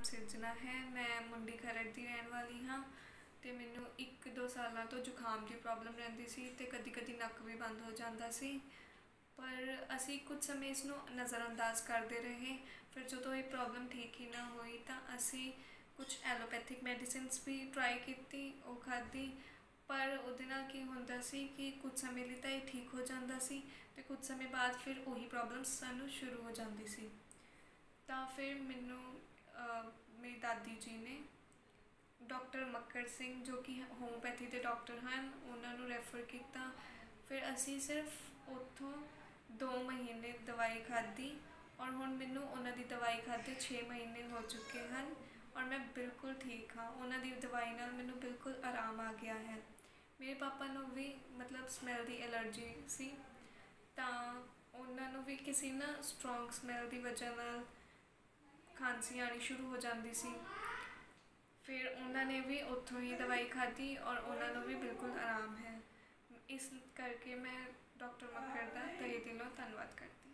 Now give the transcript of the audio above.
नाम सिरजना है। मैं मुंडी खरड़ की रहने वाली हाँ। तो मैनू 1-2 सालों तो जुकाम की प्रॉब्लम रहिंदी सी ते कदी कदी नक भी बंद हो जाता सी, पर असी कुछ समय इसनों नज़रअंदाज करते रहे। फिर जो ये प्रॉब्लम ठीक ही ना हुई तो असी कुछ एलोपैथिक मैडिसिनस भी ट्राई की, वो खाधी, पर उहदे नाल की हुंदा सी कि कुछ समय लिए तो ये ठीक हो जाता सी ते कुछ समय बाद फिर वही प्रॉब्लम सानू शुरू हो जाती सी। तो फिर मैनू मेरी दादी जी ने डॉक्टर मक्कर सिंह जो कि होम्योपैथी के डॉक्टर हैं उन्होंने रैफर किया। फिर असी सिर्फ उतों 2 महीने दवाई खाधी और हुण मैनू उन्होंने दवाई खाते 6 महीने हो चुके हैं और मैं बिल्कुल ठीक हाँ। उन्होंने दवाई नाल मैनू बिल्कुल आराम आ गया है। मेरे पापा नू भी मतलब स्मैल की एलर्जी सी, तो उन्होंने भी किसी ना स्ट्रोंग स्मैल की वजह नाल खांसी आनी शुरू हो जाती सी। फिर उन्होंने भी उत्थों ही दवाई खाधी और उन्होंने भी बिल्कुल आराम है। इस करके मैं डॉक्टर मक्कर का तहे दिलों धन्यवाद करती हूँ।